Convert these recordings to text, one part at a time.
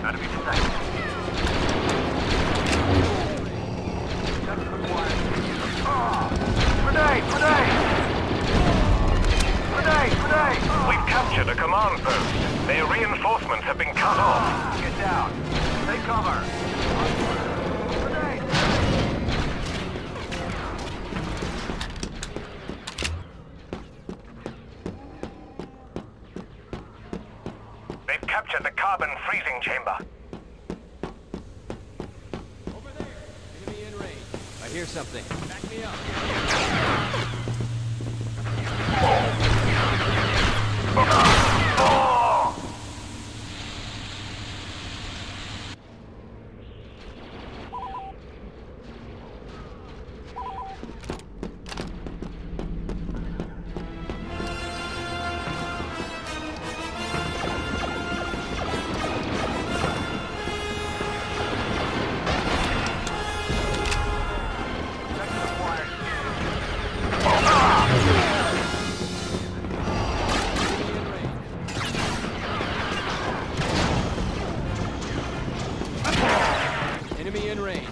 Enemy detected. Grenade! Grenade! Grenade! Grenade! We've captured a command post. Their reinforcements have been cut off. Get down. Take cover. Grenade! They've captured the carbon freezing chamber. Over there! Enemy in range. I hear something. Back me up. Enemy in range.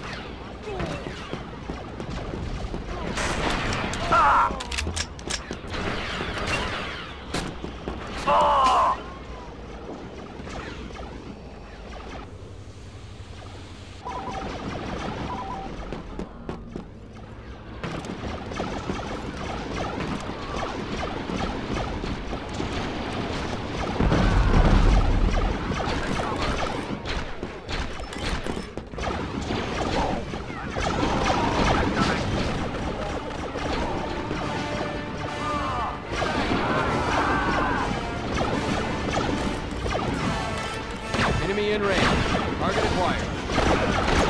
Enemy in range. Target acquired.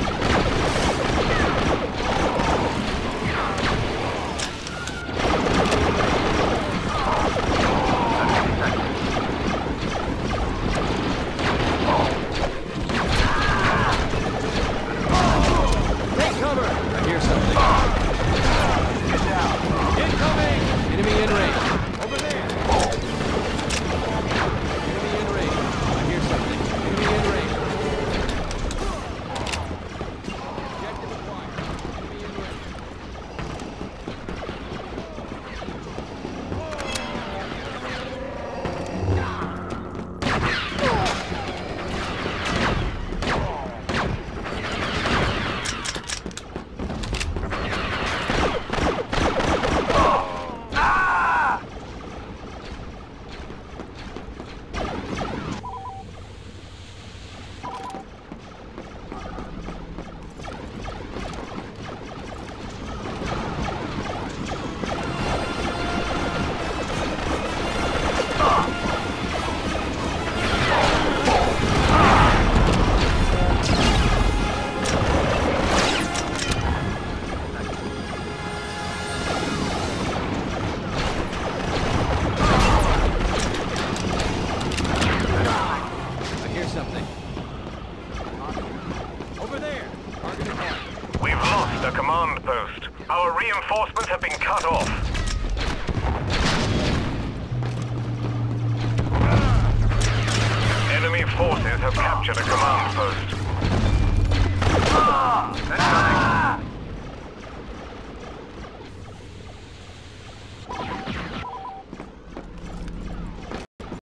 Take cover! I hear something. Get down. Incoming! Enemy in range. Over there! Enemy in range. I hear something. Enemy in range. Objective acquired. Enemy in range. I hear something. Over there! Target acquired. We've lost a command post. Our reinforcements have been cut off. Enemy forces have captured a command post.